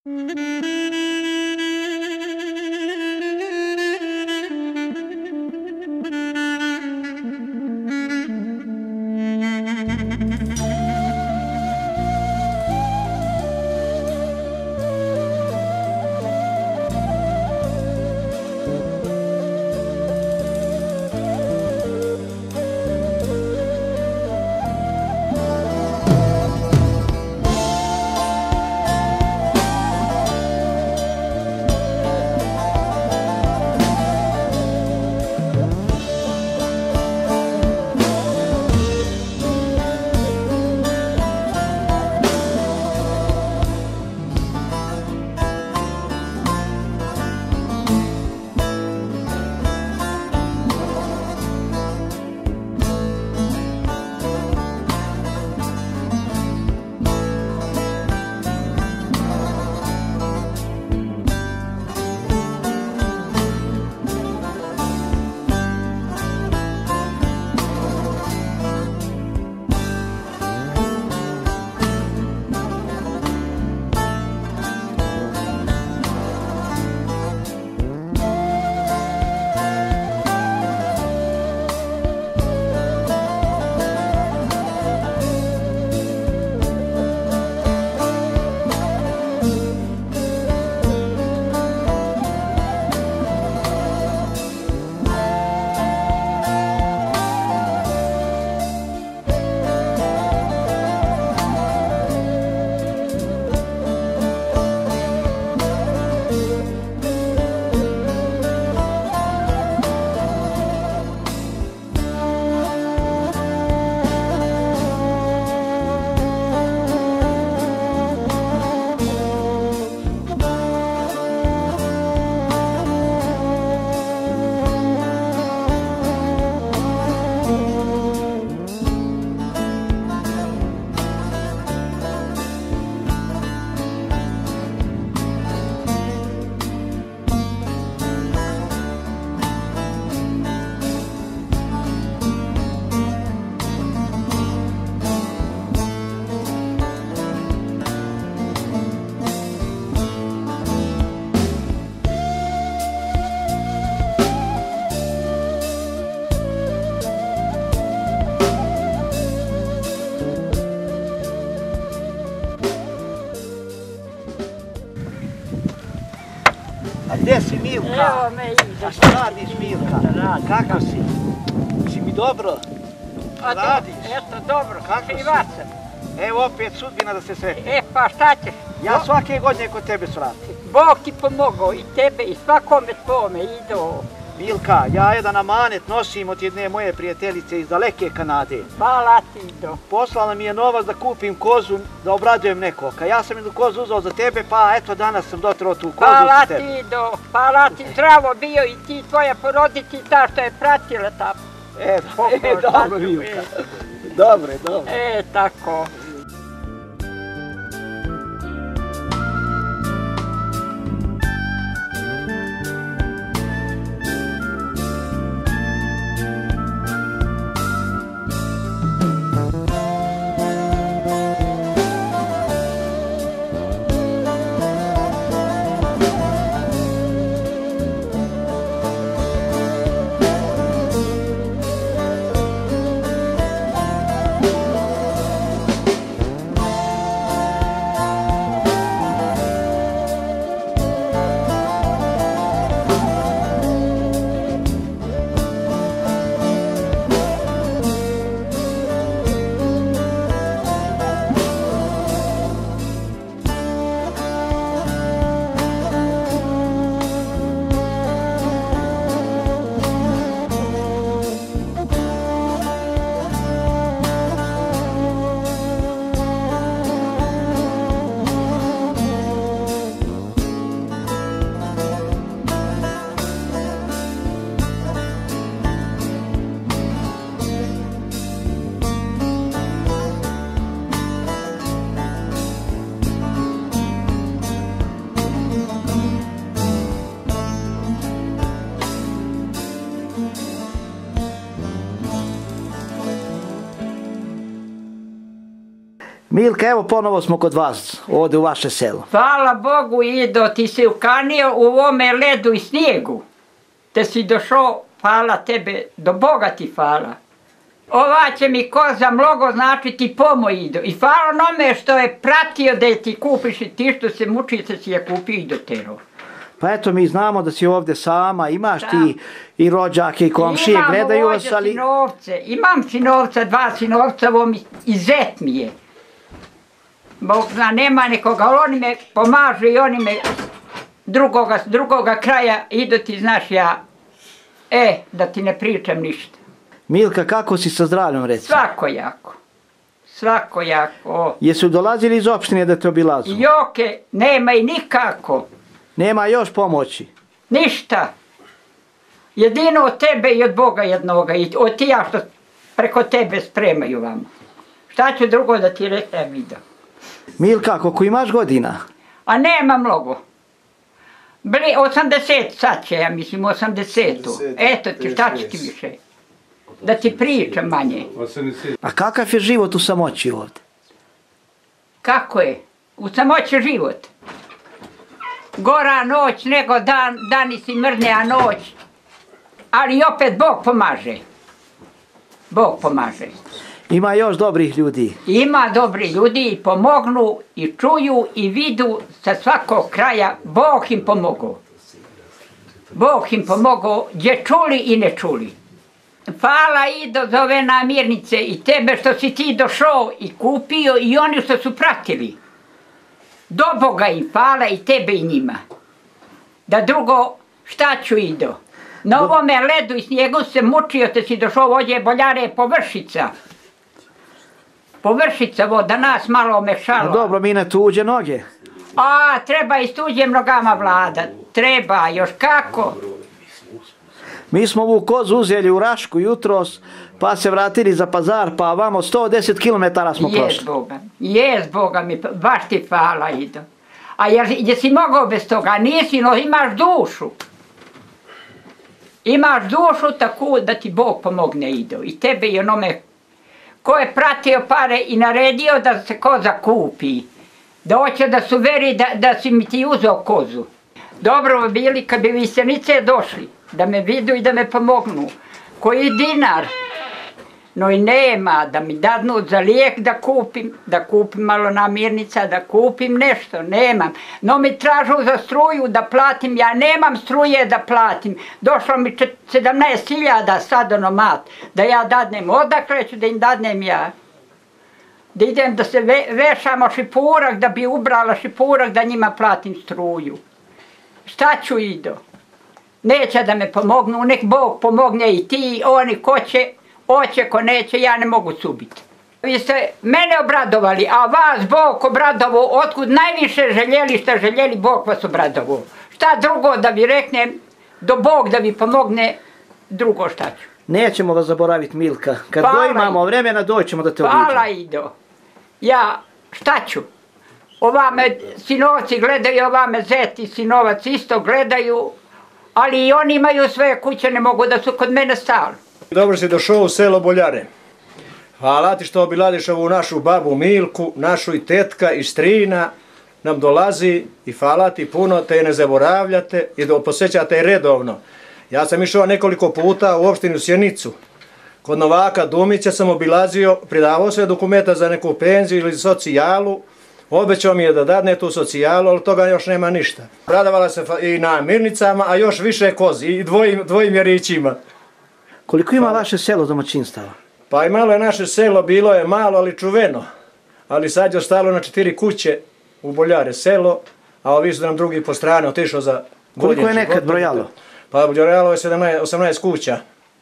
A gdje si, Milka? Evo me ide. A šta radiš, Milka? Kako si? Si mi dobro? Radiš? Eto, dobro. Kako si? Krivac sam. Evo opet sudbina da se sretne. E, pa šta ćeš? Ja svake godine kod tebe svratim. Bog ti pomogao, i tebe, i svakome tvome, Ido. Milka, ja jedan amanet nosim od jedne moje prijateljice iz daleke Kanade. Hvala ti, Ido. Poslala mi je novac da kupim kozu, da obradujem nekoga. Ja sam jednu kozu uzao za tebe, pa eto danas sam dotrao tu kozu Hvala za tebe. ti, Ido. Hvala ti, zdravo bio i ti, tvoja porodica i ta što je pratila tamo. Dobro, Milka. Dobro. Tako. Milka, evo ponovo smo kod vas, ovdje u vaše selo. Hvala Bogu, Ido, ti si ukanio u ovome ledu i snijegu. Te si došao, hvala tebe, do Boga ti hvala. Ova će mi koza mnogo značiti pomoj, Ido. I hvala onome što je pratio da je ti kupiš i ti što se muči da si je kupio i dotero. Pa eto, mi znamo da si ovdje sama, imaš ti i rođake i komšije, gledaju vas, ali... Imam sinovca, 2 sinovca, ovo mi i zet mi je. Bog zna, nema nekoga, ali oni me pomažu i oni me s drugoga kraja idu, ti znaš ja, da ti ne pričam ništa. Milka, kako si sa zdravljom, recimo? Svakojako. Jesu dolazili iz opštine da te obilazu? Joke, nema i nikako. Nema još pomoći? Ništa. Jedino od tebe i od Boga jednoga, i od ti ja što preko tebe spremaju vama. Šta ću drugo da ti reknem, Ido? Milka, koliko imaš godina? A nema mnogo. 80 sad će, ja mislim, 80. Eto ti, šta će ti više? Da ti pričam manje. A kakav je život u samoći ovdje? Kako je? U samoći život. Gora noć nego dan, dani si mrne, a noć. Ali opet Bog pomaže. Bog pomaže. Ima još dobrih ljudi? Ima dobri ljudi i pomognu i čuju i vidu sa svakog kraja. Bog im pomogao. Bog im pomogao gdje čuli i ne čuli. Hvala Ido za ove namirnice i tebe što si ti došao i kupio i oni što su pratili. Do Boga im hvala i tebe i njima. Da drugo, šta ću, Ido? Na ovome ledu i snijegu se mučio, te si došao ovdje, Boljare, površica. Površica, da nas malo omešala. Dobro, mi na tuđe noge. A, treba i s tuđim nogama vladat. Treba, još kako? Mi smo ovu kozu uzeli u Rašku jutros, pa se vratili za Pazar, pa vamo 110 km smo prošli. Jes Boga mi, baš ti hvala, Ido. A jesi mogao bez toga? Nisi, no imaš dušu. Imaš dušu tako da ti Bog pomogne, Ido. I tebe i onome ko je pratio pare i naredio da se koza kupi. Da hoće da su veri da si mi ti uzeo kozu. Dobro bi bili kad bi Visenice došli, da me vidu i da me pomognu. Koji dinar, no i nema, da mi dadnu za lijek da kupim malo namirnica, da kupim nešto, nemam. No mi tražu za struju da platim, ja nemam struje da platim. Došlo mi 17.000 sad onomat, da ja dadnem, odakle ću da im dadnem ja. Da idem da se vešamo šipurak, da bi ubrala šipurak, da njima platim struju. Šta ću, Ido? Neće da me pomognu, nek Bog pomogne i ti, oni ko će, oće, ko neće, ja ne mogu subiti. Vi ste mene obradovali, a vas Bog obradovao, otkud najviše željeli šta željeli, Bog vas obradovao. Šta drugo da vi reknem, do Bog da vi pomogne, drugo šta ću. Nećemo vas zaboraviti, Milka. Kad god imamo vremena, doćemo da te obiđemo. Hvala, Ido. Ja, šta ću? Ovame sinovci gledaju, ovame zet i sinovac isto gledaju, ali i oni imaju svoje kuće, ne mogu da su kod mene stali. Dobro si došao u selo Boljare. Hvala ti što obiladiš ovu našu babu Milku, našu i tetka i strina nam dolazi i hvala ti puno, te ne zaboravljate i da posjećate redovno. Ja sam išao nekoliko puta u opštinu Sjenicu. Kod Novaka Dumića sam obilazio, pridavao sve dokumenta za neku penziju ili socijalu. Obećao mi je da dadne tu socijalu, ali toga još nema ništa. Radovala se i na namirnicama, a još više kozi i dvojim jarićima. Koliko ima vaše selo domaćinstava? Pa i malo je naše selo, bilo je malo, ali čuveno. Ali sad je ostalo na 4 kuće u Boljare selo, a ovi su nam drugi po strane otišao za bolje. Koliko je nekad brojalo? Pa brojalo je 18 kuća.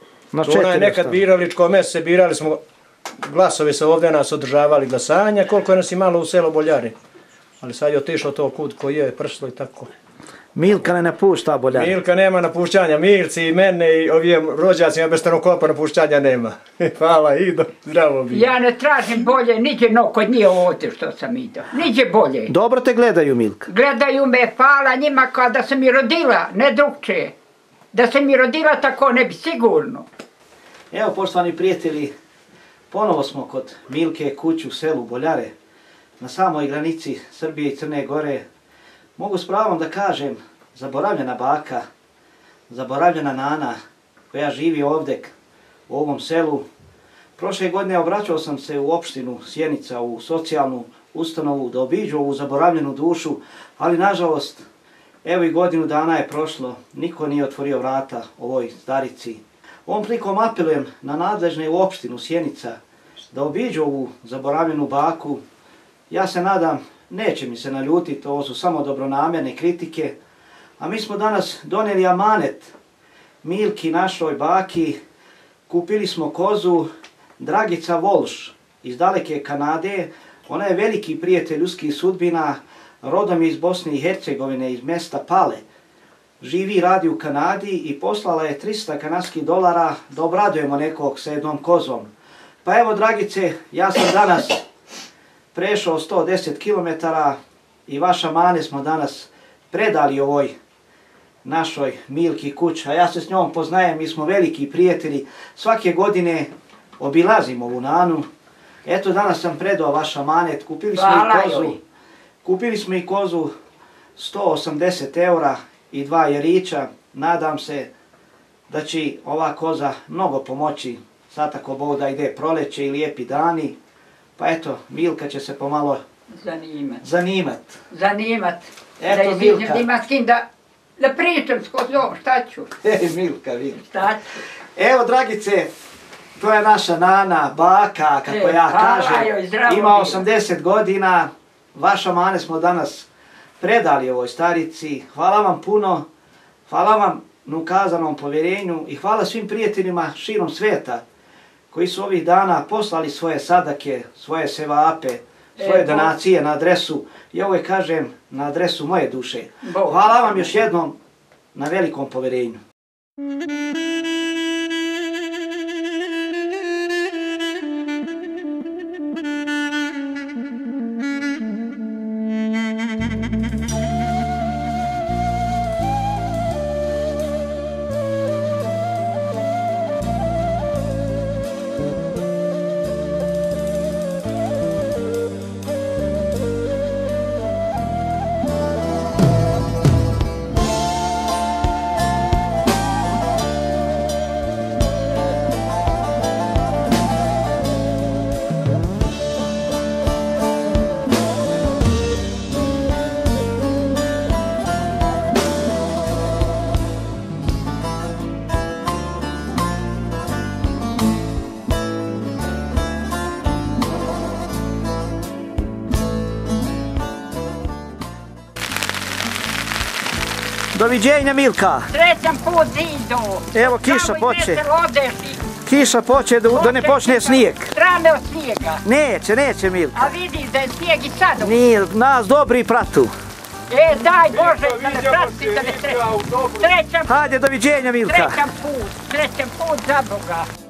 Tu je nekad biraličko mjesto, birali smo, glasovi se ovdje nas održavali glasanja, koliko je nas imalo u selo Boljare. Ali sad je otišlo to kud koji je prslo i tako. Milka ne napušta Boljare? Milka nema napuštanja, Milci i mene i ovim rođacima bez Stanokopa napuštanja nema. Hvala, Ido, zdravo bi. Ja ne tražim bolje, niđe no kod nije ovdje što sam Ido, niđe bolje. Dobro te gledaju, Milka? Gledaju me, hvala njima kao da sam i rodila, ne drugčije. Da sam i rodila tako ne bi sigurno. Evo, poštovani prijatelji, ponovo smo kod Milke kuću u selu Boljare. na samoj granici Srbije i Crne Gore, mogu s pravom da kažem zaboravljena baka, zaboravljena nana koja živi ovdje u ovom selu. Prošle godine obraćao sam se u opštinu Sjenica, u socijalnu ustanovu da obiđu ovu zaboravljenu dušu, ali nažalost, evo i godinu dana je prošlo, niko nije otvorio vrata ovoj starici. Ovom prilikom apelujem na nadležne u opštinu Sjenica da obiđu ovu zaboravljenu baku. Ja se nadam, neće mi se naljutiti, ovo su samo dobronamjerne kritike, a mi smo danas donijeli amanet Milki, našoj baki. Kupili smo kozu Dragica Volš iz daleke Kanade. Ona je veliki prijatelj ljudskih sudbina, rodom iz Bosne i Hercegovine, iz mjesta Pale. Živi i radi u Kanadi i poslala je 300 kanadskih dolara da obradujemo nekog sa jednom kozom. Pa evo, Dragice, ja sam danas prešao 110 km i vaša mane smo danas predali ovoj našoj Milki kući, a ja se s njom poznajem, mi smo veliki prijatelji, svake godine obilazim ovu nanu. Eto, danas sam predao vaš amanet, kupili smo i kozu 180 € i 2 jerića. Nadam se da će ova koza mnogo pomoći, sad ako Bog da ide proleće i lijepi dani. Pa eto, Milka će se pomalo zanimat. Eto, Milka. Da ima s kim da pričam s kozom, šta ću? Milka. Evo, Dragice, to je naša nana, baka, kako ja kažem, ima 80 godina, vaša mane smo danas predali ovoj starici. Hvala vam puno, hvala vam na ukazanom povjerenju i hvala svim prijateljima širom svijeta koji su ovih dana poslali svoje sadake, svoje sevape, svoje donacije na adresu, i ovo je kažem na adresu moje duše. Hvala vam još jednom na velikom povjerenju. Doviđenja, Milka. Srećan put zidu. Evo, kiša poče. Kiša poče da ne počne snijeg. Strane od snijega. Neće, Milka. A vidiš da je snijeg i sad. Nije, nas dobri pratu. Daj Bože, da ne prati, da ne srećan. Hajde, doviđenja, Milka. Srećan put za Boga.